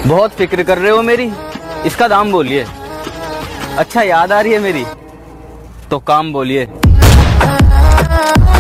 बहुत फिक्र कर रहे हो मेरी, इसका दाम बोलिए। अच्छा याद आ रही है मेरी, तो काम बोलिए।